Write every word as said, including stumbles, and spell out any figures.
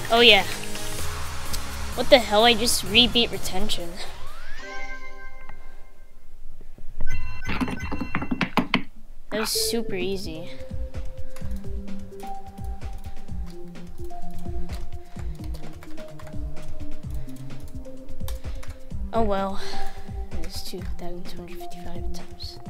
Oh yeah. What the hell? I just rebeat retention. That was super easy. Oh well. It is two thousand two hundred fifty-five attempts.